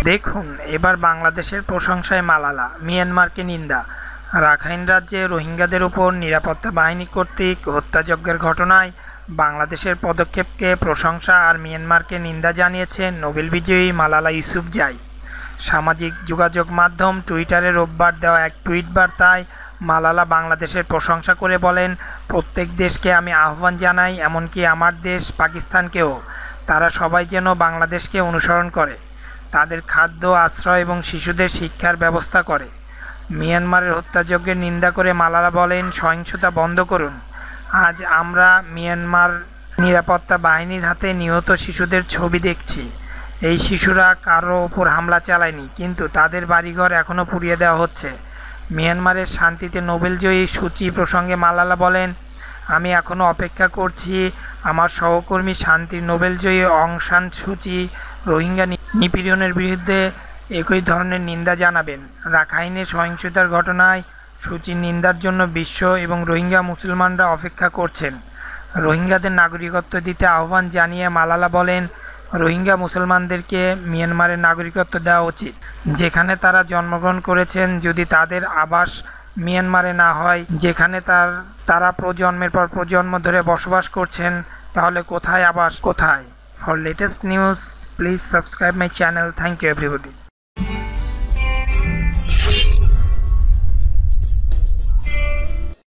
দেখুন, এবার বাংলাদেশের প্রশংসায় মালালা, মিয়ানমারকে নিন্দা। রাখাইন রাজ্যে রোহিঙ্গাদের উপর নিরাপত্তা বাহিনী কর্তৃক হত্যাযজ্ঞের ঘটনায় বাংলাদেশের পদক্ষেপকে প্রশংসা আর মিয়ানমারকে নিন্দা জানিয়েছেন নোবেল বিজয়ী মালালা ইউসুফজাই। সামাজিক যোগাযোগ মাধ্যম টুইটারে রোববার দেওয়া এক টুইট বার্তায় মালালা বাংলাদেশের প্রশংসা করে বলেন, প্রত্যেক দেশকে আমি আহ্বান জানাই, এমনকি আমার দেশ পাকিস্তানকেও, তারা সবাই যেন বাংলাদেশকে অনুসরণ করে, তাদের খাদ্য, আশ্রয় এবং শিশুদের শিক্ষার ব্যবস্থা করে। মিয়ানমারের হত্যাযজ্ঞের নিন্দা করে মালালা বলেন, সহিংসতা বন্ধ করুন। আজ আমরা মিয়ানমার নিরাপত্তা বাহিনীর হাতে নিহত শিশুদের ছবি দেখছি। এই শিশুরা কারো ওপর হামলা চালায়নি, কিন্তু তাদের বাড়িঘর এখনও পুড়িয়ে দেওয়া হচ্ছে। মিয়ানমারের শান্তিতে নোবেলজয়ী সূচি প্রসঙ্গে মালালা বলেন, আমি এখনও অপেক্ষা করছি আমার সহকর্মী শান্তির নোবেলজয়ী অং সান সুচি রোহিঙ্গা নিপীড়নের বিরুদ্ধে একই ধরনের নিন্দা জানাবেন। রাখাইনের সহিংসতার ঘটনায় সূচির নিন্দার জন্য বিশ্ব এবং রোহিঙ্গা মুসলমানরা অপেক্ষা করছেন। রোহিঙ্গাদের নাগরিকত্ব দিতে আহ্বান জানিয়ে মালালা বলেন, রোহিঙ্গা মুসলমানদেরকে মিয়ানমারের নাগরিকত্ব দেওয়া উচিত, যেখানে তারা জন্মগ্রহণ করেছেন। যদি তাদের আবাস মিয়ানমারে না হয়, যেখানে তারা প্রজন্মের পর প্রজন্ম ধরে বসবাস করছেন, তাহলে কোথায় আবাস, কোথায়? For latest news, please subscribe my channel. Thank you everybody.